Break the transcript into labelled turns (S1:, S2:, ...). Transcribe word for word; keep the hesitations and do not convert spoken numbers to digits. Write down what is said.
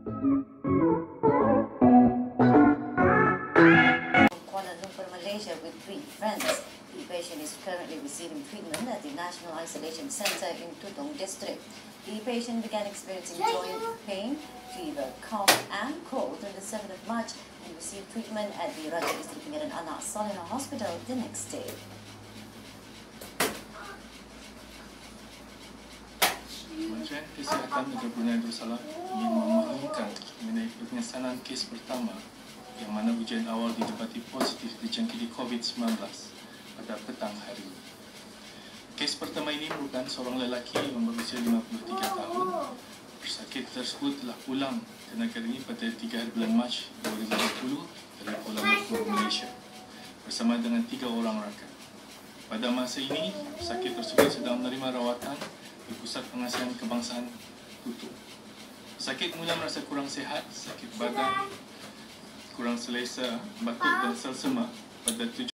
S1: Kuala Lumpur, Malaysia, with three friends. The patient is currently receiving treatment at the National Isolation Centre in Tutong District. The patient began experiencing joint pain, fever, cough and cold on the seventh of March and received treatment at the Raja Isteri Pengeran Anak Salina Hospital the next day.
S2: Kementerian Kesihatan Negara Brunei Darussalam ingin memaklumkan mengenai pengesanan kes pertama yang mana ujian awal didapati positif dijangkiti COVID sembilan belas pada petang hari ini. Kes pertama ini merupakan seorang lelaki yang berusia lima puluh tiga tahun. Pesakit tersebut telah pulang ke negara ini pada tiga hari bulan Mac dua ribu dua puluh dari Kuala Lumpur, Malaysia bersama dengan tiga orang rakan. Pada masa ini, pesakit tersebut sedang menerima rawatan di Pusat Pengasihan Kebangsaan Tutup. Pesakit mula merasa kurang sihat, sakit badan, kurang selesa, batuk dan selsema pada tujuh